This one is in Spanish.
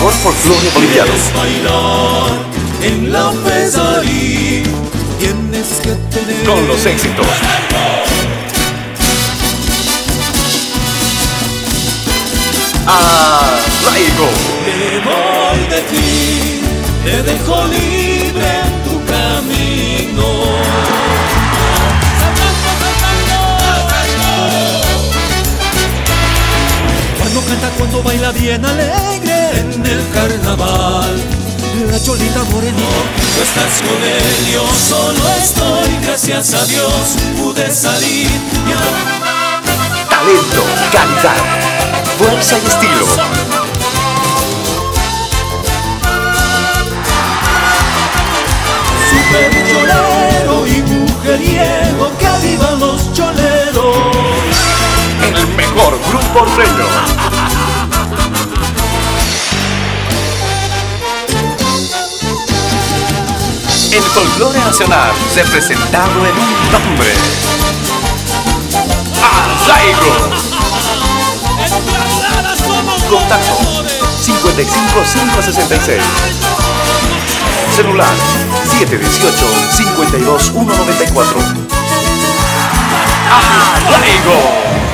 mejor folclore boliviano. Quieres bailar en la pesadilla, tienes que tener Con los éxitos. Arraigo. Me voy de ti, te dejo libre en tu camino. Cuando canta, cuando baila bien alegre en el carnaval, la cholita morenita, tú estás con él, yo solo estoy, gracias a Dios pude salir. Talento, calidad, fuerza y estilo. Super cholero y mujeriego, que vivan los choleros. El mejor grupo reño. El folclore nacional representado en un nombre. Arraigo. Contacto 55566. Celular 718-52194. Arraigo.